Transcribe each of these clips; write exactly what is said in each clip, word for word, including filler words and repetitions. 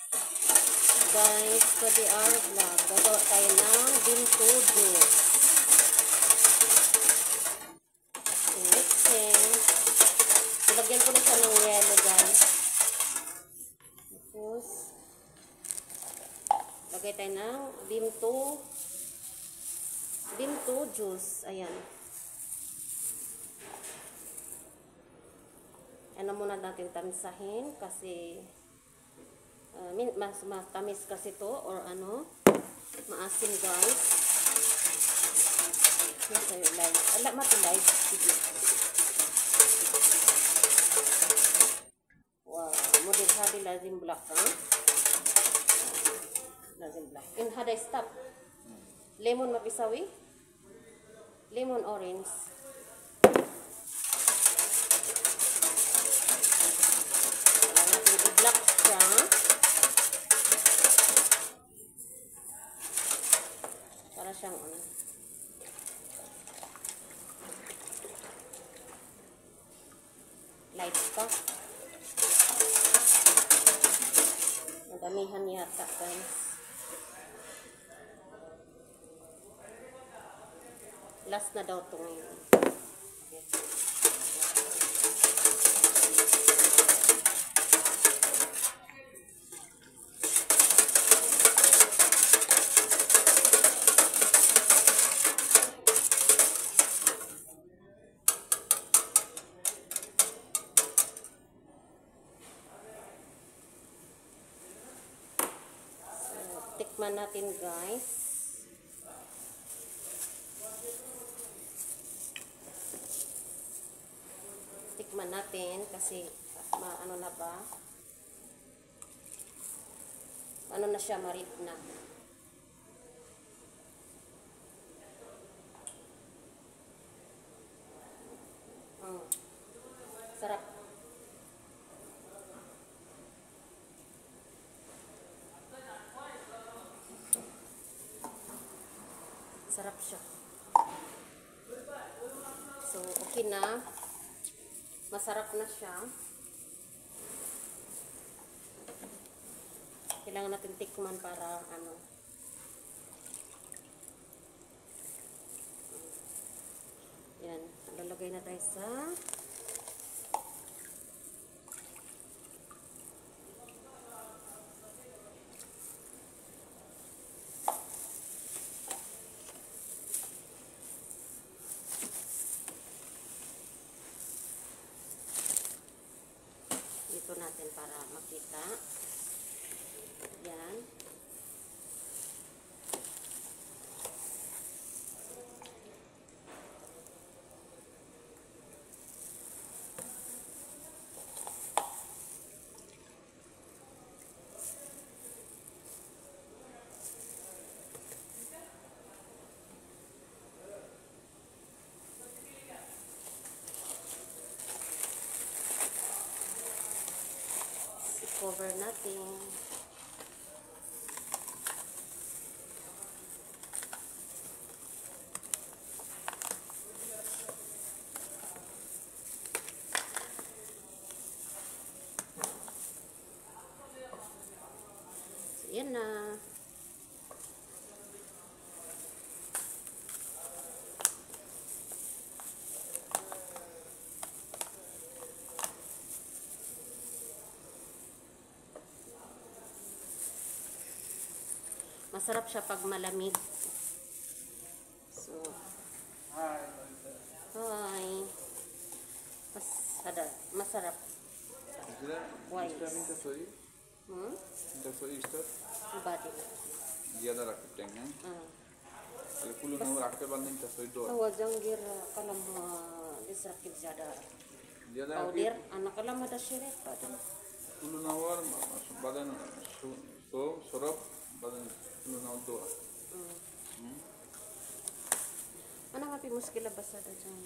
Guys, for the our vlog, gagawa tayo ng binto juice. Mixing. Ilagyan ko na siya ng yelo, guys. Tapos, lagay tayo ng binto binto juice. Ayan. Ano muna natin tansahin kasi Uh, mas matamis kasi to or ano, maasim, guys. Nasa yung live. Ala, mati live. Sige. Wow. Model hadi lazim black, ha? Lazim black. In hada stop. Lemon mapisawi. Lemon orange. Wala natin i-black siya. Siyang ano. Light pa. Madamihan yata, guys. Last na daw ito ngayon. Okay. Tikman natin, guys. Tikman natin kasi maano na ba? Ano na siya, marit na. Mm. Sarap. Sarap siya. So, okay na. Masarap na siya. Kailangan natin tikman para ano. Yan. Lalagay na tayo sa ito natin para makita. Yan. Cover natin. So, yan na. Masarap siya pag malamig. So, hi. Mas, ada, masarap. Why? Hmm? Badi. ज़्यादा रख सकते हैं। हाँ। कुल नंबर रख के बाद नहीं तो सोई दो। तो जंगीर कलम इस रखित ज़्यादा। ज़्यादा पाउडर अन्न कलम ada syirik pada. कुल नंबर बादन सो सरप बादन कुल नंबर दो। Mana ngapi muskila basa ada jang.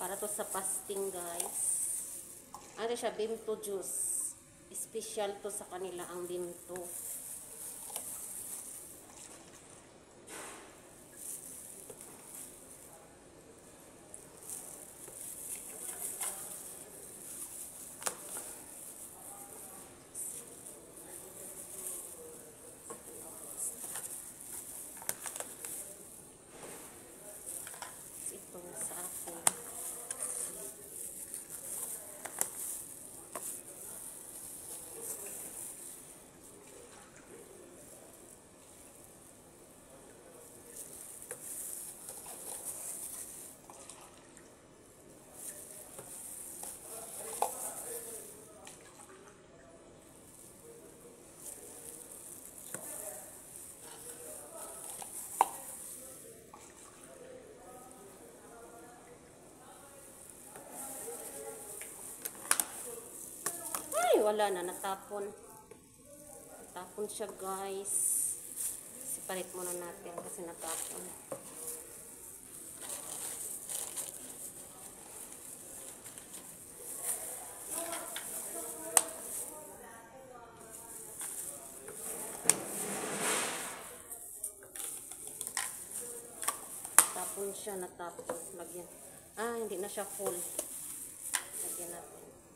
Para to sa fasting, guys. Ano siya, bimto juice. Special to sa kanila ang bimto. Ito sa akin. Ay, wala na, natapon. Natapon siya, guys. Siparit muna natin kasi natapon. Natapon siya, natapon. Lagyan. Ah, hindi na siya full. Lagyan natin.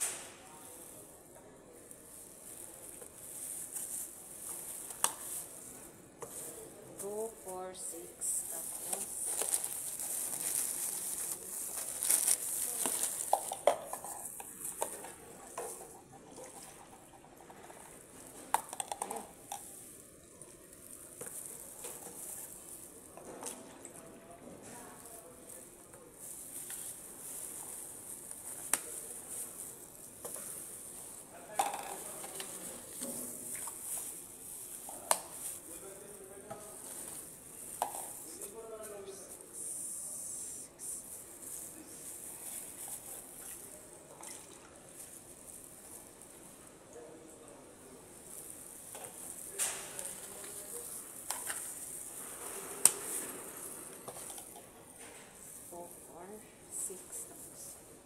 two, four, six, tapos four, four, six, tapos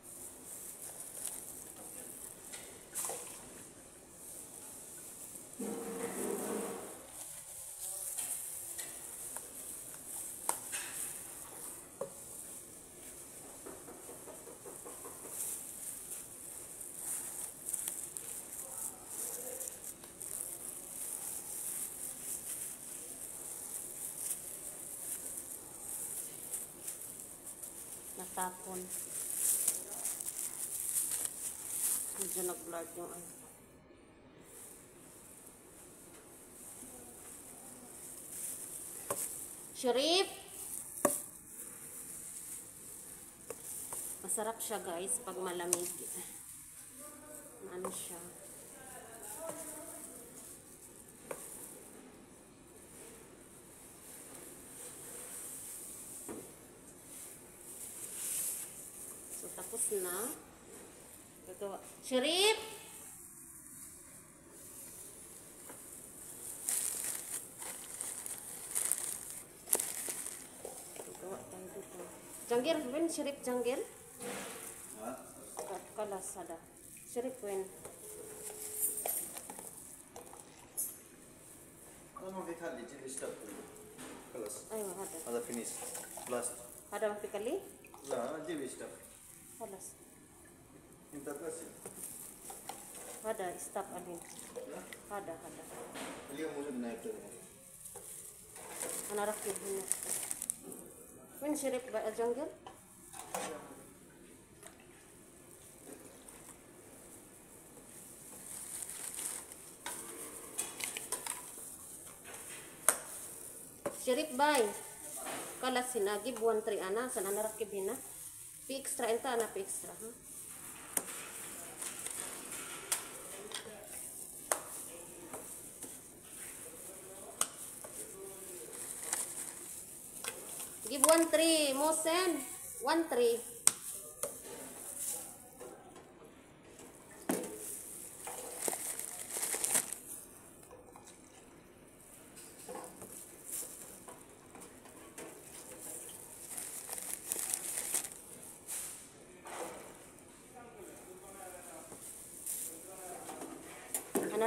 natapon. Medyo nag-blurred yung ano. Sharif! Masarap siya, guys, pag malamig. Ano siya? So, tapos na. Gagawa. Sharif! Gagawa tayo dito. Janggir, when Sharif Janggir? Ha? Kalas, ada. Sharif, when? Ano vi kalli till vi stöp خلاص Ay, ada. هذا فينيس بلاست Ada mapi kali? لا دي vi stöp Kalas. انت بس Ada, stop alin. لا Ada, ada. اليوم موجود نايب Ana rakib hina. When Sharif ba Janggir? Sharif bay. Kala sinagi buwan tri ana sana narakib hina. Pi extra enta ana pi extra ha. Give one three, Mosen. One three.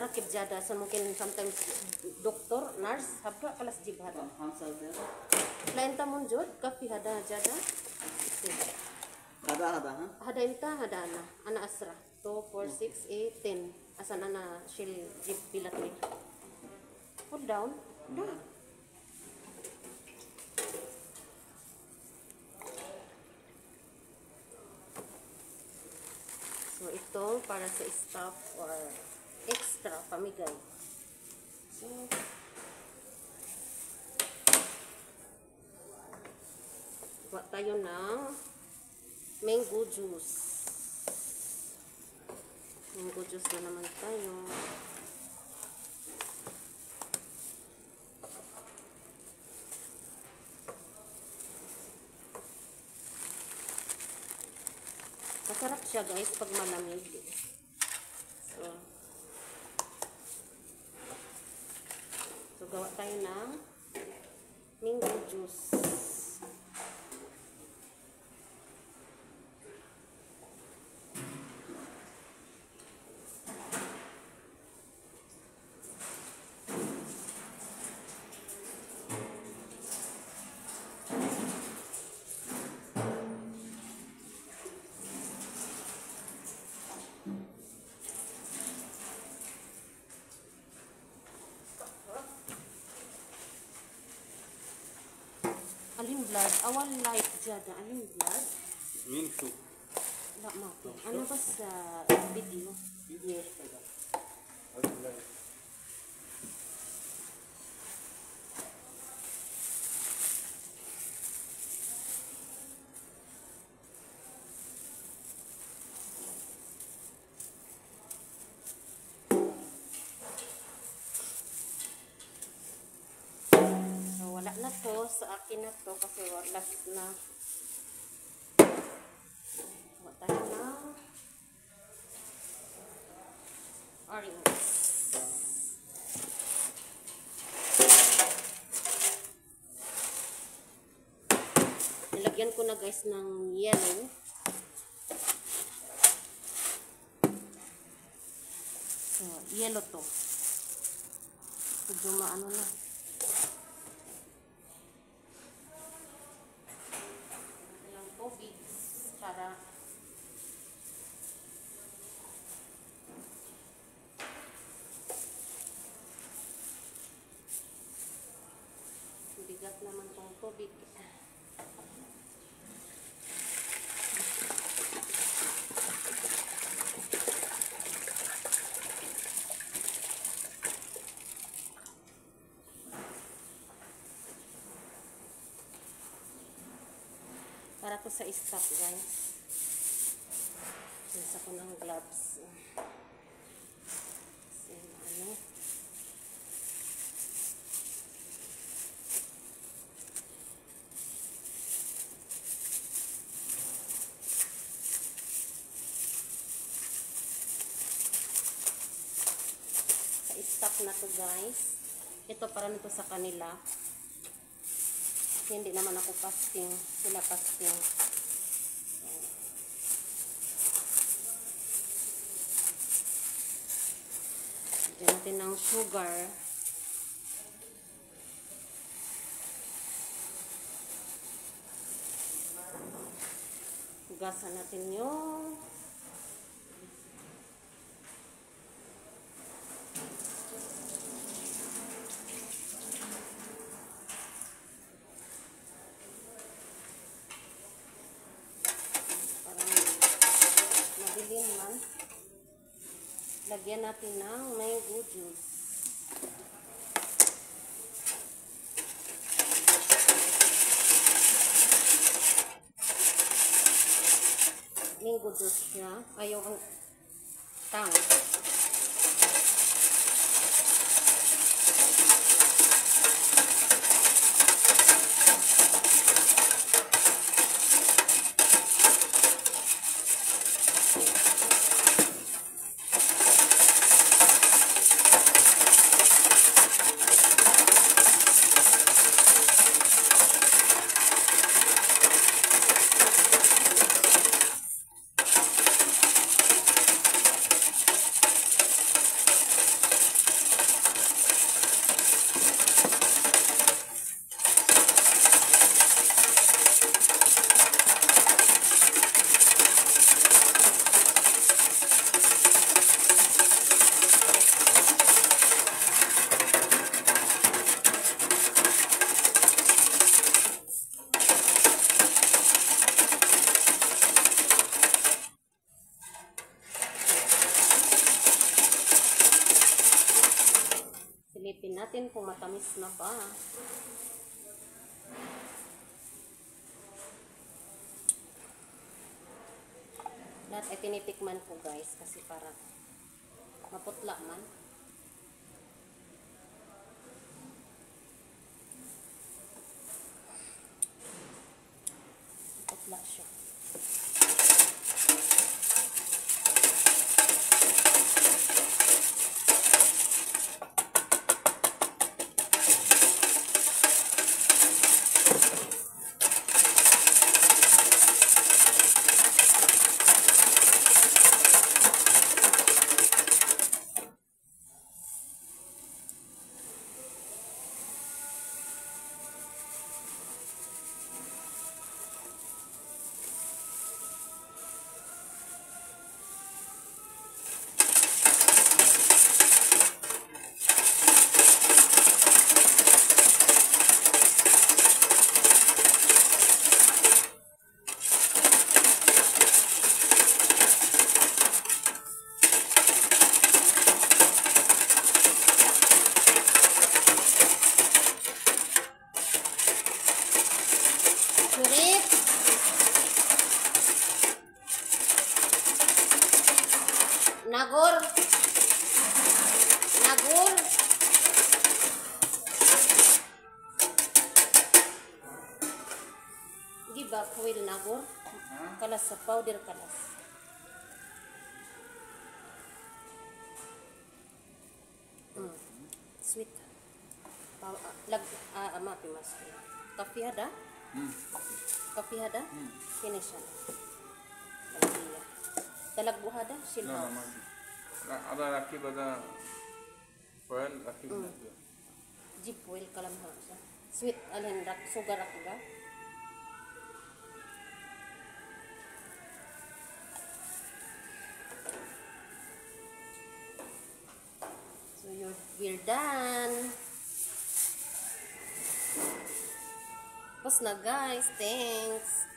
narakib jada. So mungkin sometimes doktor, nurse, habra kalas jib hada. Lain tamun jod, kapi hada jada. Hada hada ha? Hada inta, hada ana. Ana asra. two, four, six, eight, ten. Asan ana shil jib pilat ni. Put down. Da. So ito para sa staff or extra pamigay. So gawa tayo ng mango juice. Mango juice na naman tayo. Masarap siya guys pag malamig. So, so gawa tayo ng mango juice. Alin blood? Awan light jada. Alin blood? Mean soup. Wala mati. Ano ba sa video? Yes, pada. So wala na to. Sa akin na to kasi last na. Gawa tayo ng orange. Nilagyan ko na guys ng yellow. So, yellow to. Medyo maano na. Ilang tubig para bigat naman tong tubig. Para to sa stock guys. Isa ko ng gloves. Kasi ano. Sa stock na to guys. Ito para nito sa kanila. Hindi naman ako fasting. Sila fasting. Lagyan natin ng sugar. Hugasan natin yung lagyan natin ng mango juice. Mango juice siya. Ayaw ang tang. natin kung matamis na ba. Lahat ay tinitikman ko guys kasi para maputla man. Maputla siya. Surit. Nagor. Nagor. Giba kuil nagor. Kalas sa powder kalas. Mm. Sweet. Pa, uh, lag ah, ama pimas. Kape ada? Hmm. Kape ada? Hmm. Finish na. Kapiya. Talagbuhada? No, Silhaw. no, magi. Ada rakhi bada oil rakhi bada. Jeep oil kalam ha siya. Sweet alin rak sugar ako ga. So you're we're done. Tapos na guys, thanks.